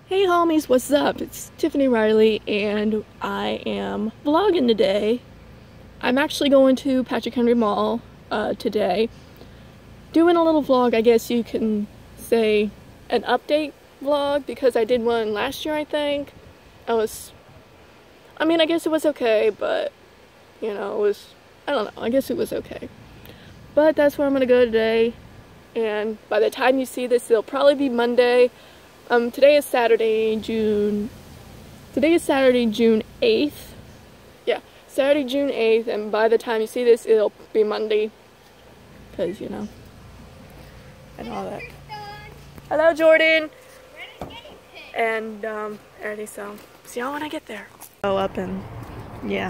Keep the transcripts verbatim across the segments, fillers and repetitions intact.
Hey homies, what's up? It's Tiffany Riley and I am vlogging today. I'm actually going to Patrick Henry Mall uh, today. Doing a little vlog, I guess you can say an update vlog, because I did one last year, I think. I was, I mean, I guess it was okay, but, you know, it was, I don't know, I guess it was okay. But that's where I'm gonna go today, and by the time you see this, it'll probably be Monday. Um, today is Saturday, June, today is Saturday, June eighth, yeah, Saturday, June eighth, and by the time you see this, it'll be Monday, because, you know, and all that. Hello, Jordan! And, um, already, so, see y'all when I get there. Go up and, yeah.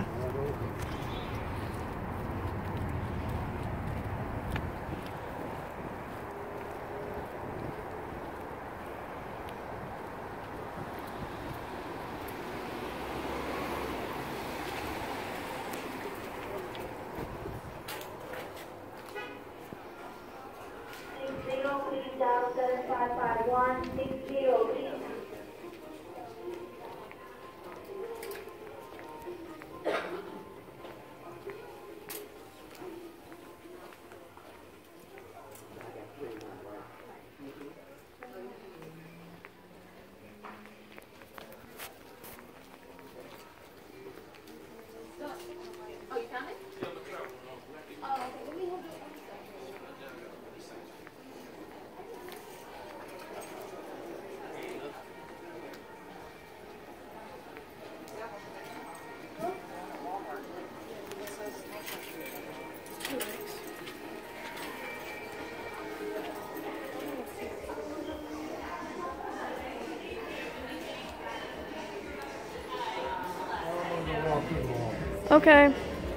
Okay.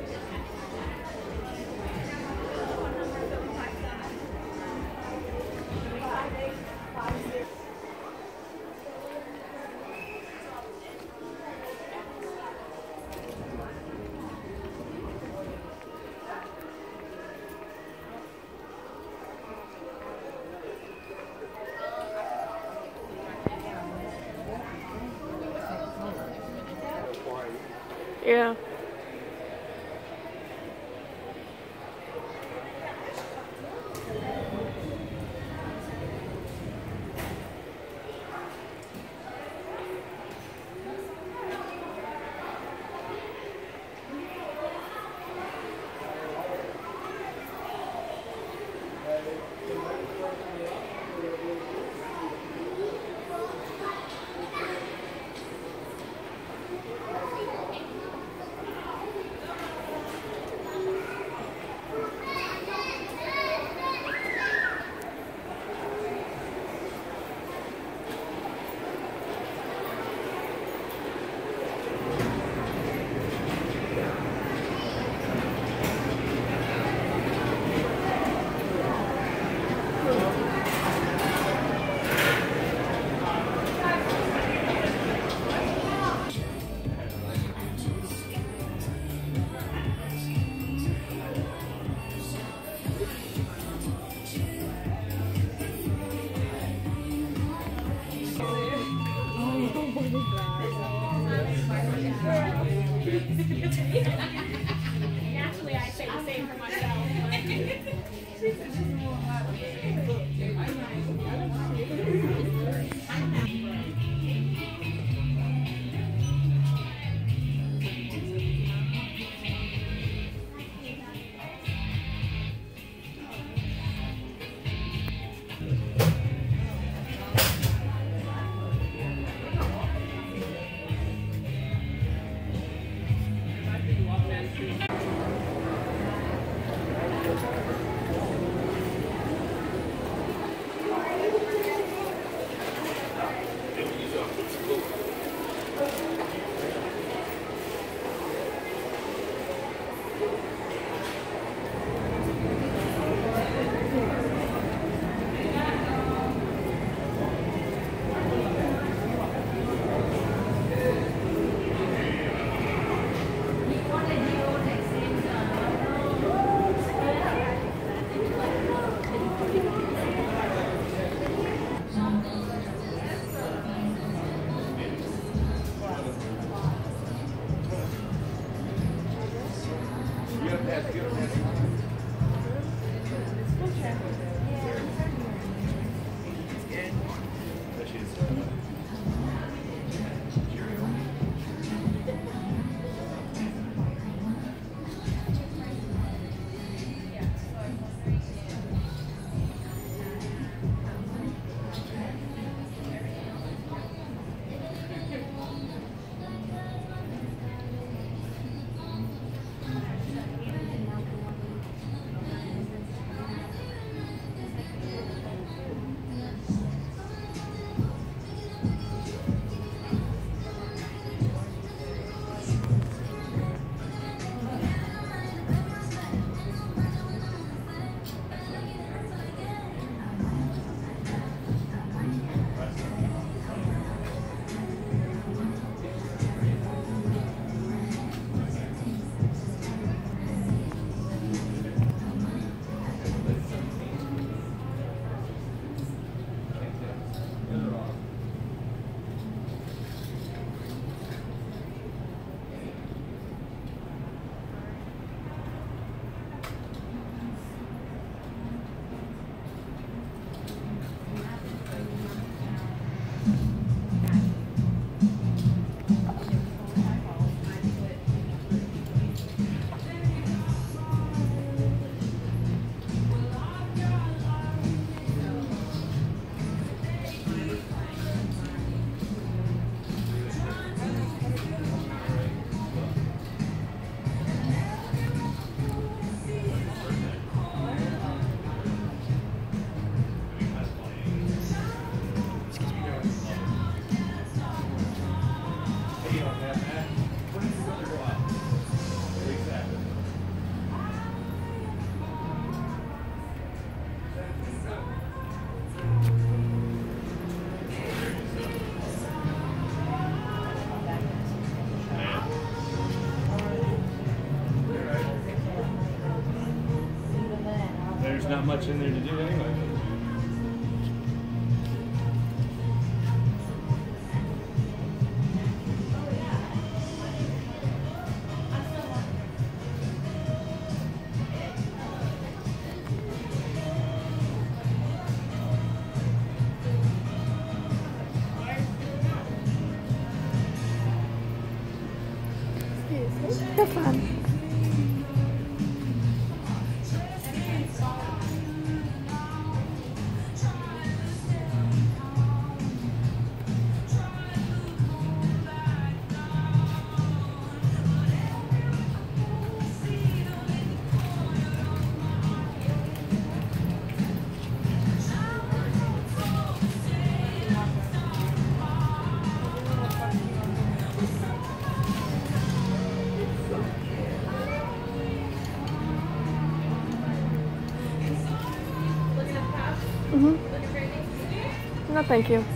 Yeah. Naturally, I say the same for myself. much in there to do anyway. Have fun. Mm-hmm. No, thank you.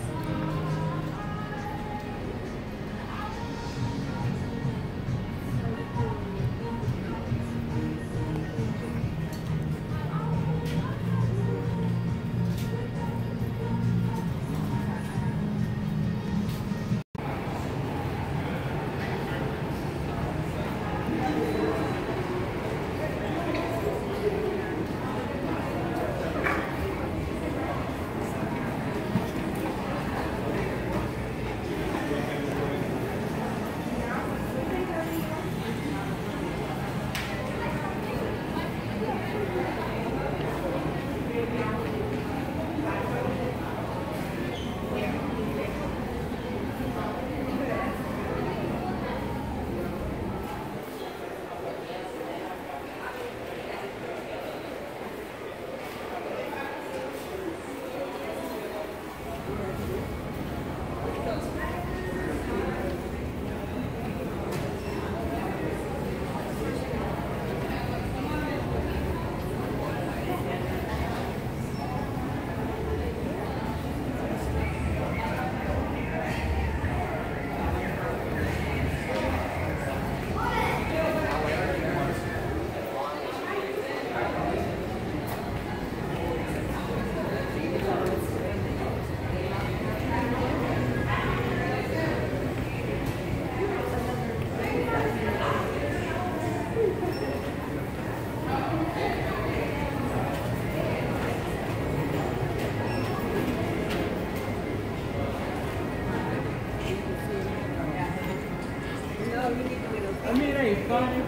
I mean, it ain't funny.